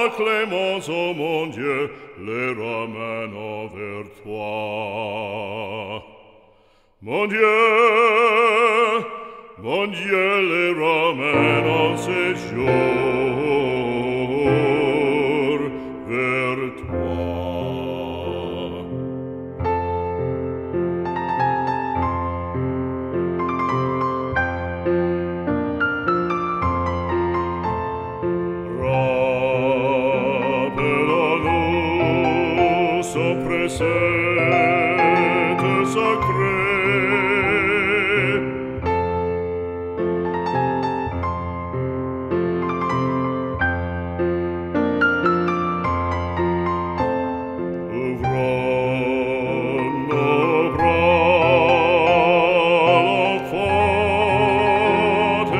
clémence, ô mon Dieu, les ramène vers toi. Mon Dieu, les ramène en séjour vers toi. Rappelons-nous son précepte sacré. Ouvrons nos bras, l'enfant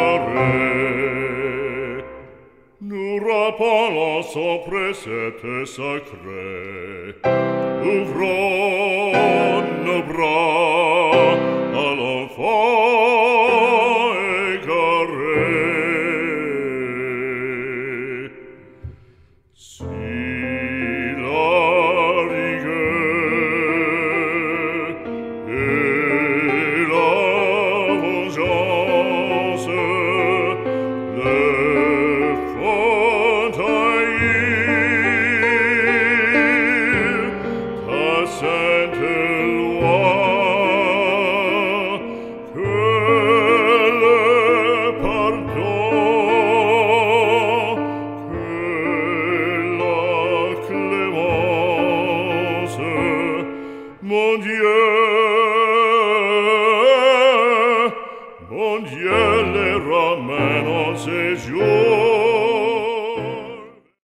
égaré. Nous rappelons son précepte sacré. Ouvrons nos bras,